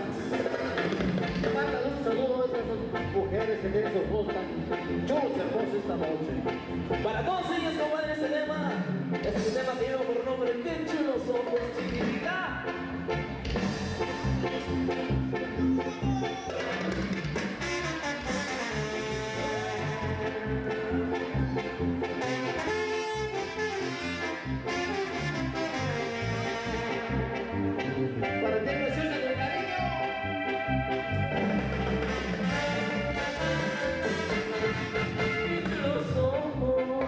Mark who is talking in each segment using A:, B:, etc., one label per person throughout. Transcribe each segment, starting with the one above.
A: Mándale un saludo a esas mujeres que tienen sus voz tan chulos, hermosos esta noche.
B: Para todos ellos, compadre, este tema tiene por nombre Qué chulos ojos, chiquitita.
A: Para ti, preciosa, con cariño.
B: Los ojos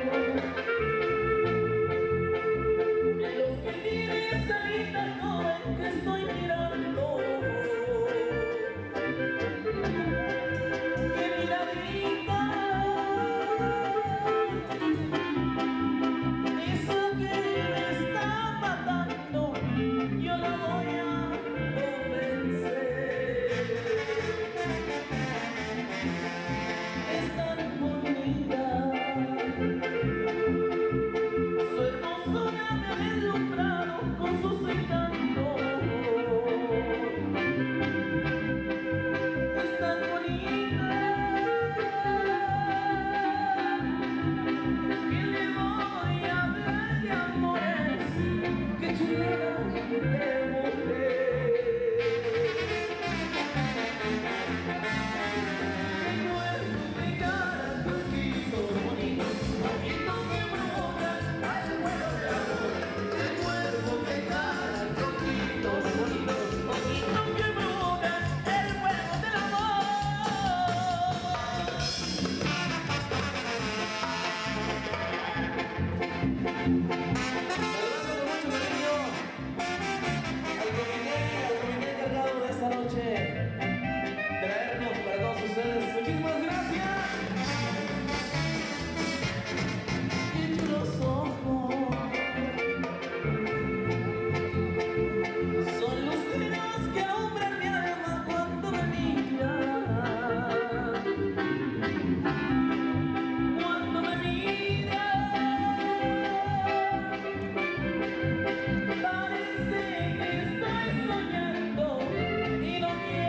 B: de los que tiene esa linda joven que estoy mirando, que miradita, eso que me está matando, yo la voy a convencer. Es tan bonita, su hermosura me ha deslumbrado con sus encantos. Es tan bonita que le voy a hablar de amores, que chulada de mujer. Traernos para todos ustedes. Muchísimas gracias. Y los ojos son luceros que alumbran mi alma cuando me miran. Cuando me miran, parece que estoy soñando y no quiero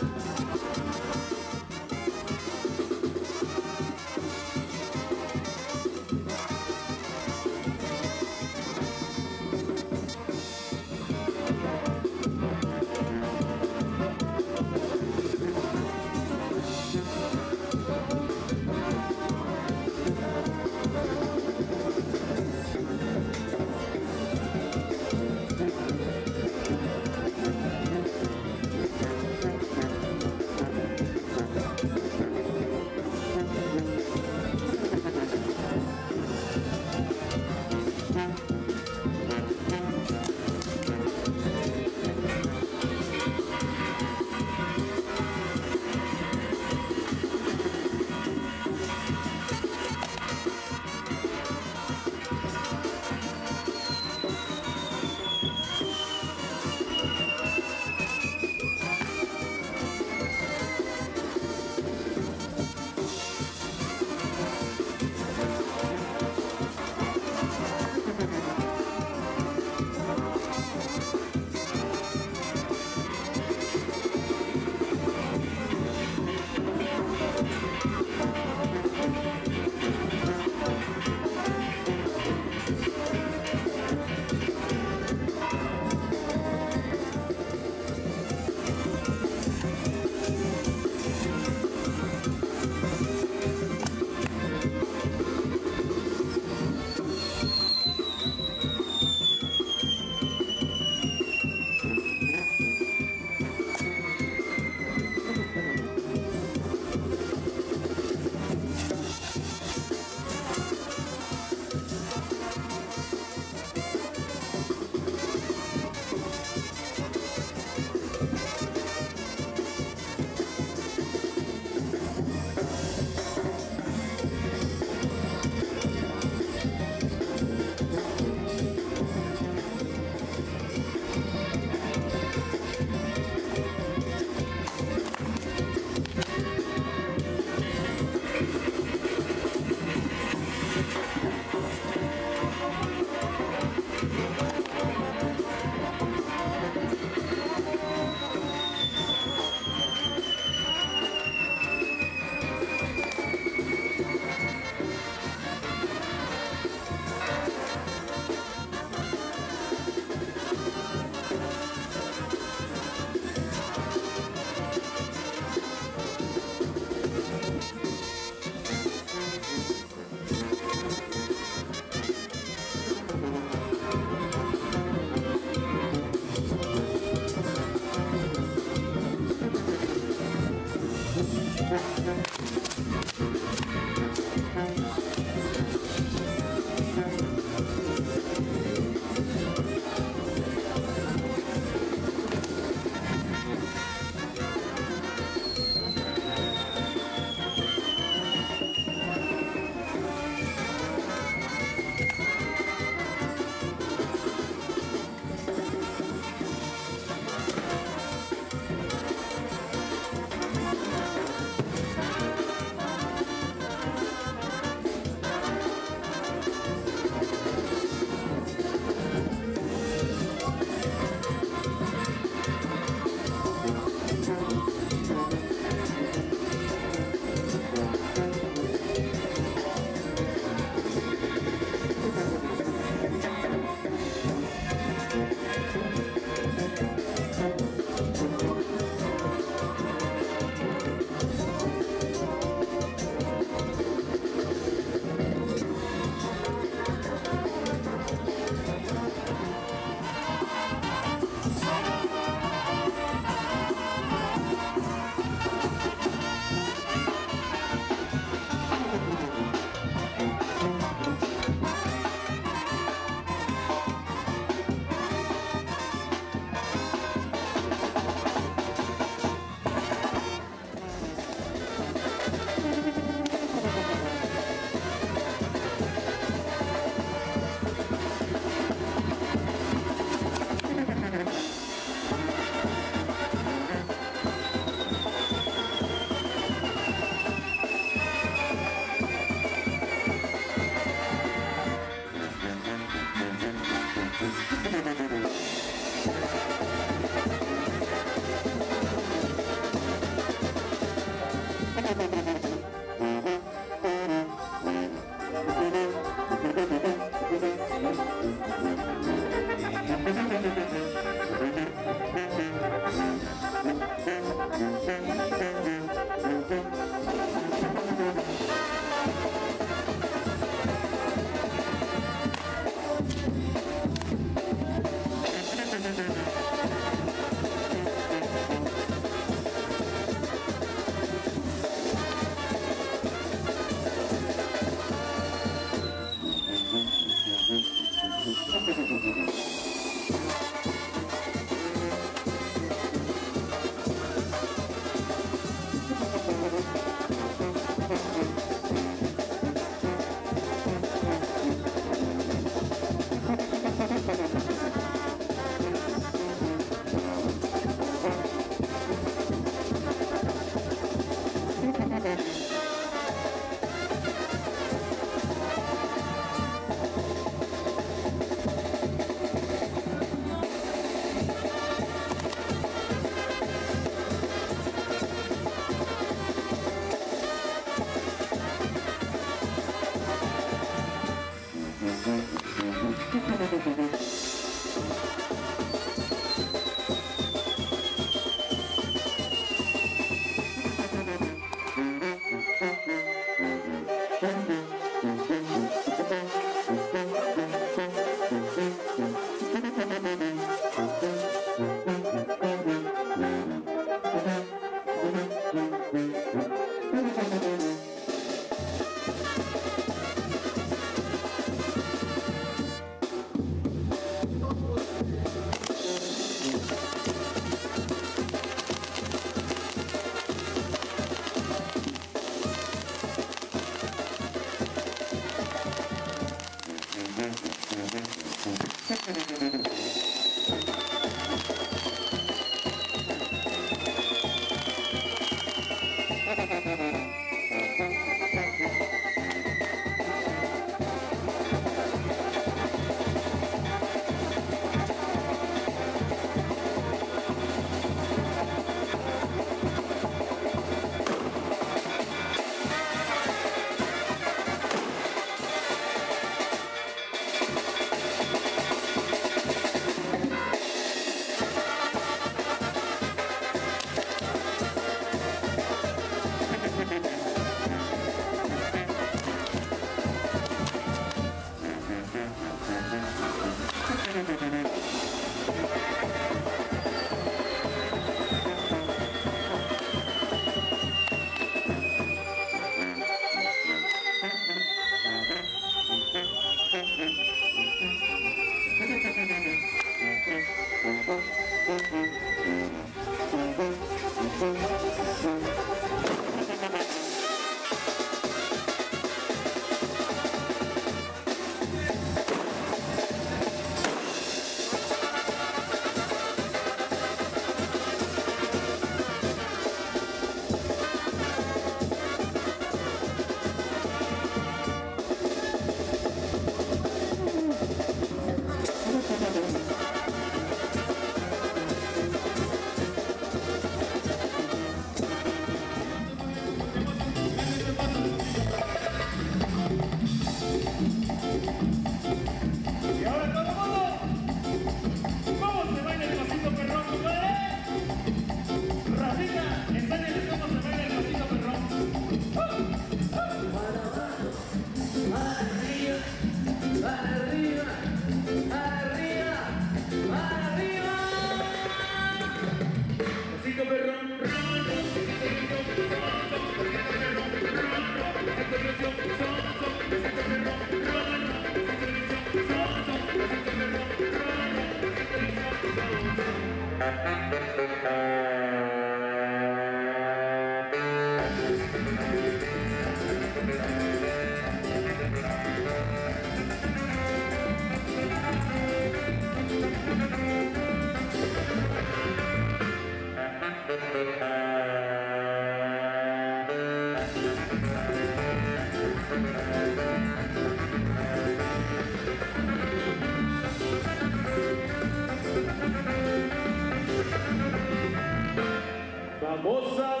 B: Vamos a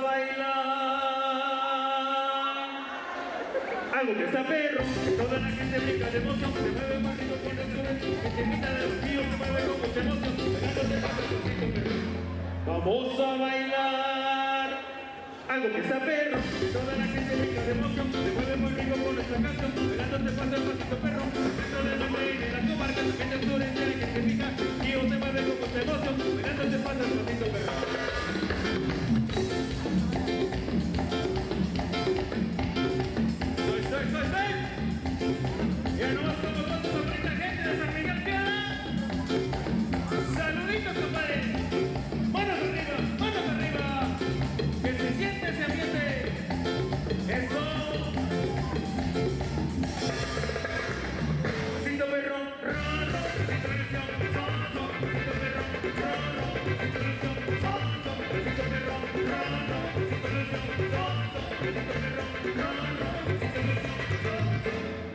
B: bailar algo que está perro, toda la gente brinca de emoción, se mueve más rico con el sube, que se quita de los tíos, se mueve con mucha emoción, pegándose pasa el cosito perro. Vamos a bailar algo que está perro, toda la gente brinca de emoción, se mueve muy rico con nuestra canción, pegándose pasa el pasito perro, dentro de la playa y de la comarca, la gente sur entera que se pica, tío se mueve con mucha emoción, pegándose pasa el pasito perro. Ya no estamos todos con esta gente de San Miguel Piedra. Saluditos, compadre. Manos arriba, que se siente ese ambiente. Eso. Pasito perro, rolo, pasito ilusión, sonso, pasito perro, rolo, pasito ilusión, sonso, pasito perro, rolo, pasito ilusión, sonso, pasito perro, rolo, pasito ilusión, sonso.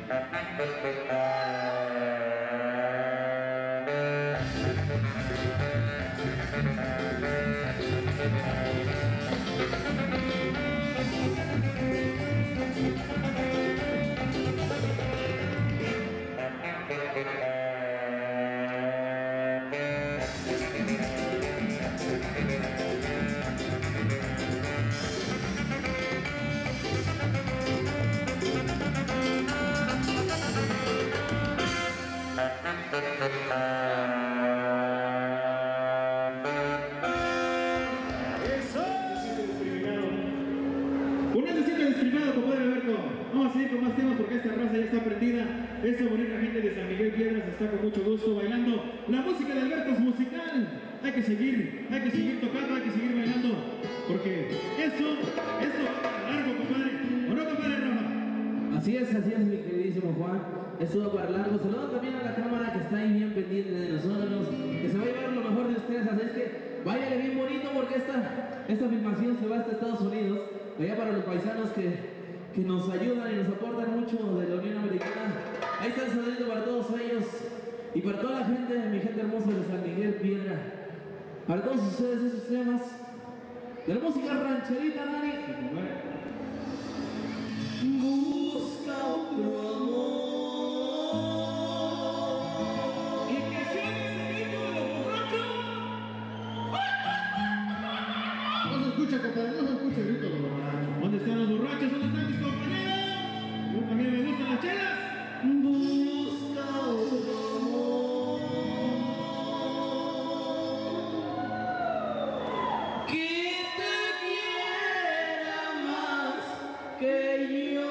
C: Vamos a seguir con más temas porque esta raza ya está prendida. Esta bonita gente de San Miguel Piedras está con mucho gusto bailando la música de Alberto es musical. Hay que seguir tocando, hay que seguir bailando porque eso va largo, compadre. ¿O no, compadre Rafa?
D: Así es, mi queridísimo Juan. Esto va para largo. Saludos también a la cámara que está ahí bien pendiente de nosotros, que se va a llevar lo mejor de ustedes. Así es que váyanle bien bonito porque esta filmación se va hasta Estados Unidos. Allá para los paisanos que nos ayudan y nos aportan mucho de la Unión Americana. Ahí está el saludito para todos ellos y para toda la gente, mi gente hermosa de San Miguel Piedra. Para todos ustedes esos temas de la música rancherita, Dani. Busca otro amor y que sigue ese grito de los borrachos.
C: No se escucha, compadre, no se escucha el grito de los borrachos. ¿Dónde están los borrachos? ¿Dónde están mis compañeros? A mí me gustan las chelas.
D: Busca otro amor que te quiera más que yo.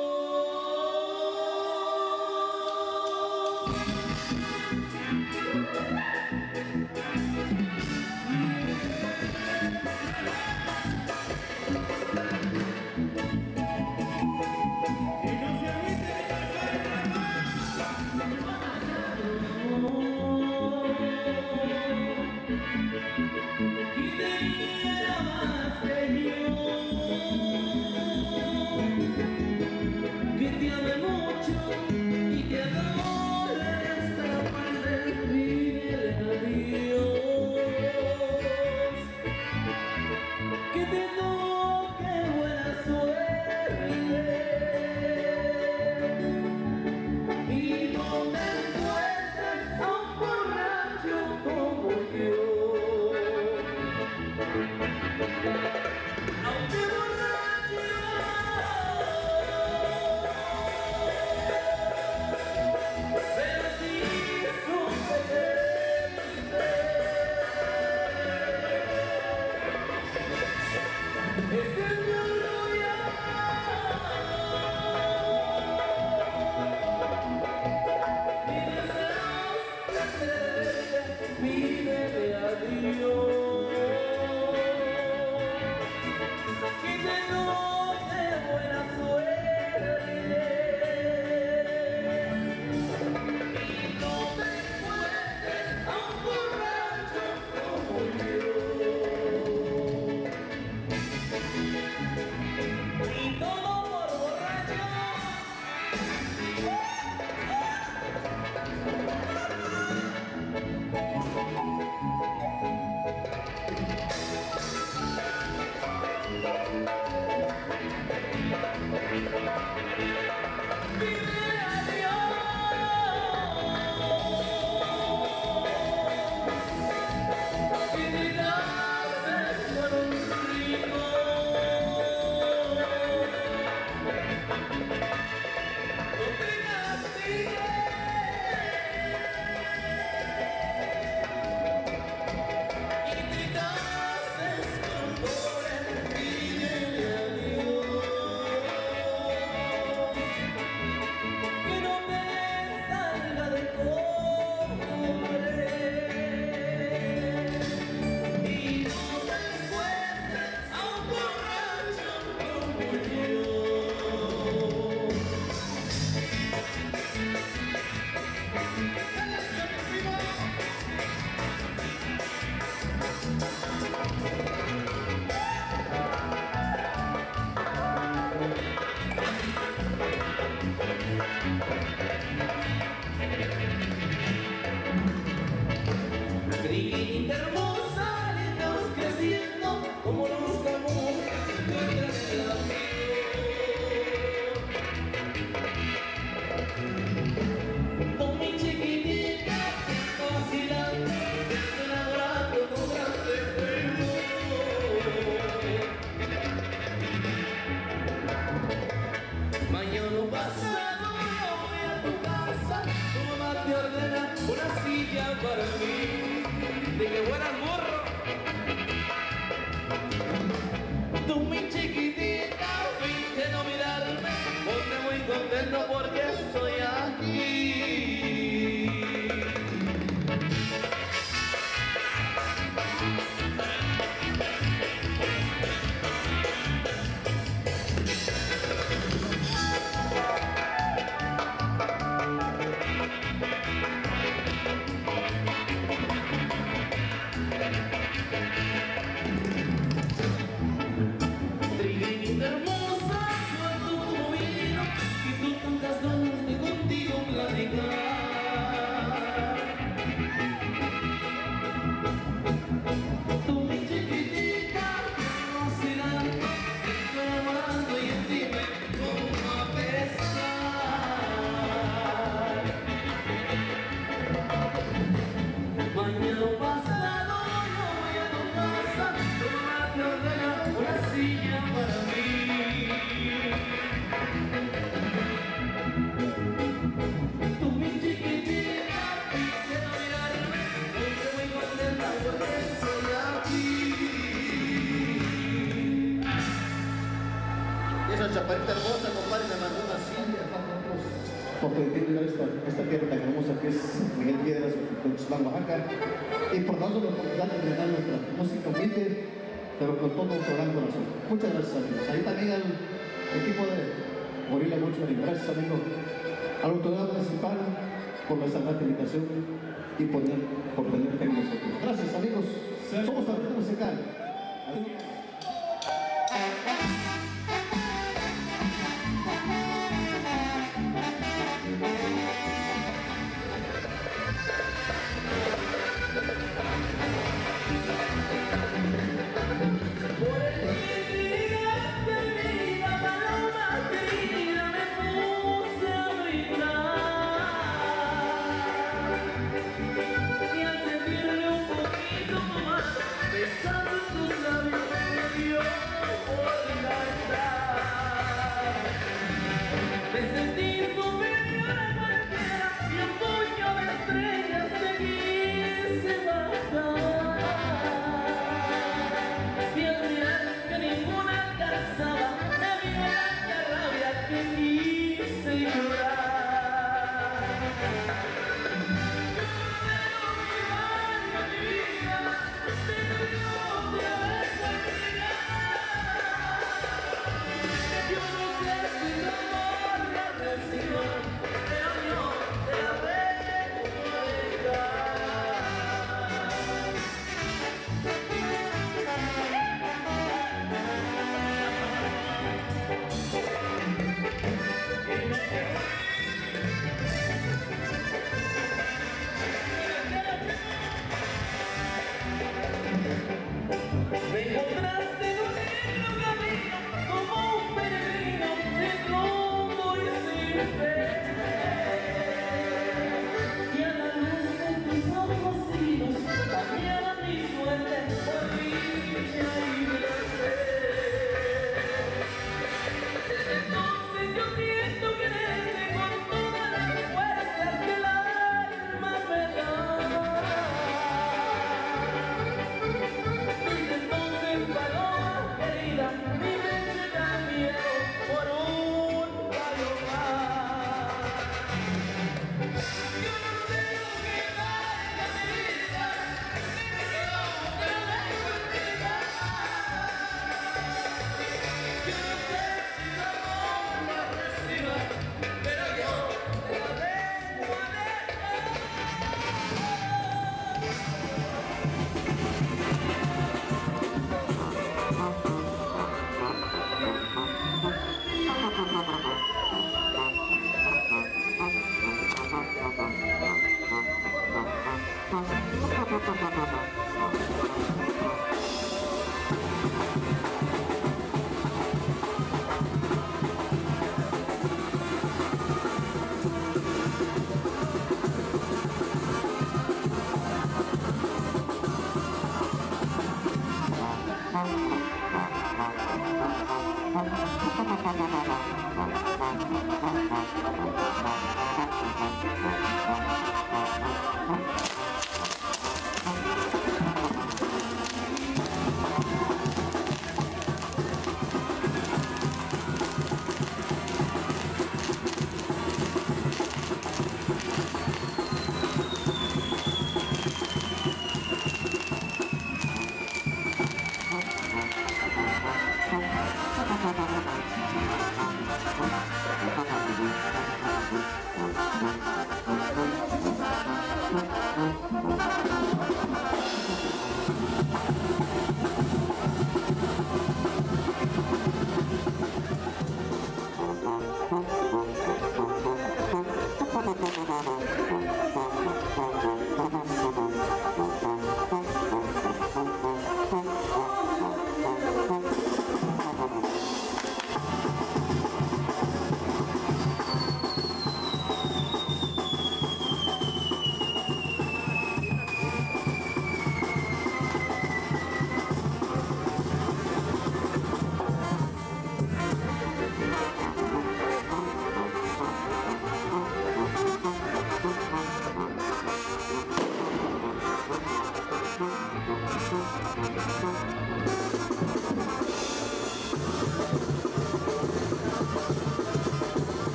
D: Que te ame mucho y que adore hasta perder, pídele a Dios que te toque buena suerte y no te encuentres a un borracho como yo. Aunque borracho, pero sí supe quererte. Ese es mi orgullo. Mi deseo es tenerte, pídele a Dios que te note buena suerte y no te encuentres a un borracho como yo.
A: Y esa chaparita hermosa, compadre, me mandó una Silvia. Por dedicarle esta tierra tan hermosa que es Miguel Piedras, Tuxtlan, Oaxaca. Y por darnos la oportunidad de brindar nuestra música humilde, pero con todo nuestro gran corazón. Muchas gracias, amigos. Ahí también al equipo de Gorila Mucho, gracias, amigo. A la autoridad municipal por nuestra gran invitación y por tener fe en nosotros. Gracias, amigos. Somos la red musical.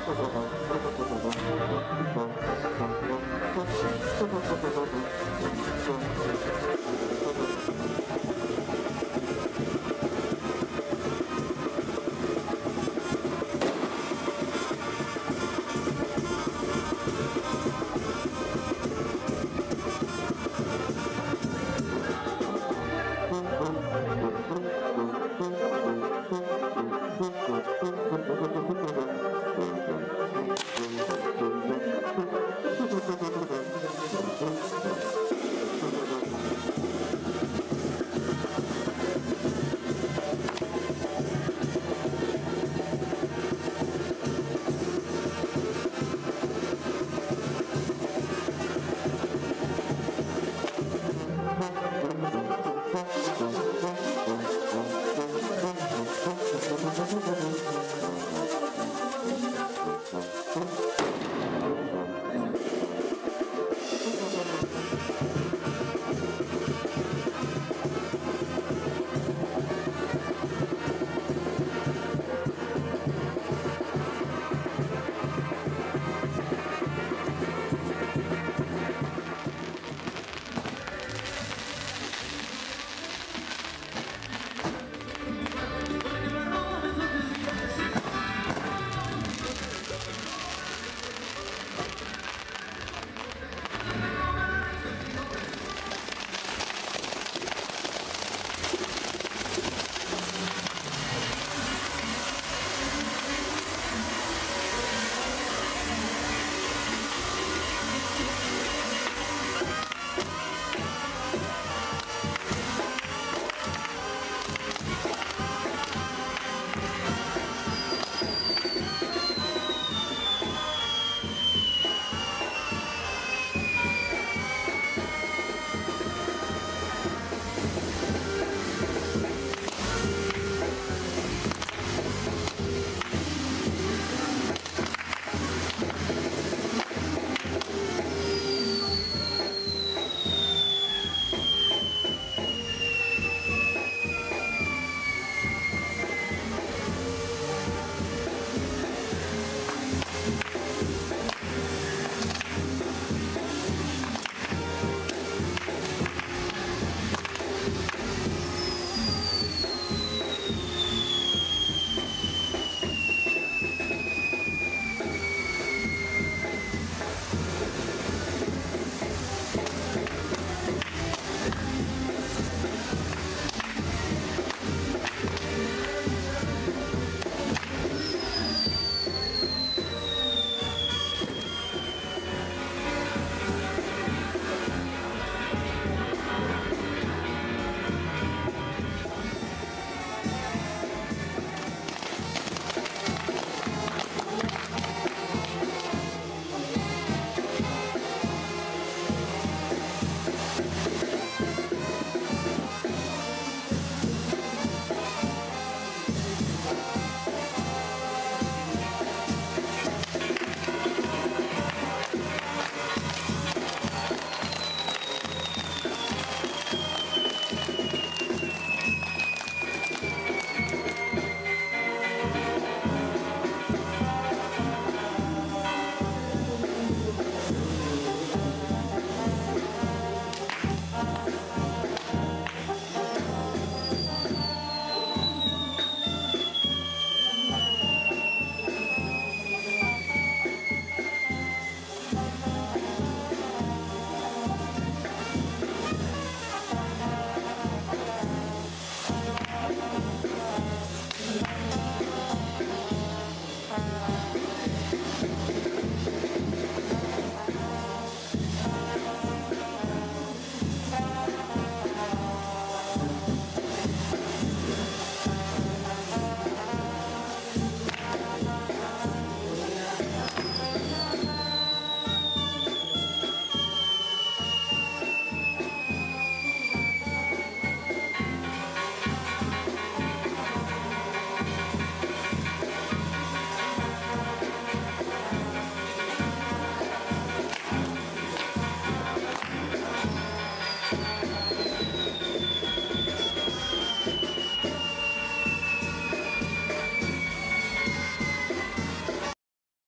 E: Thank you.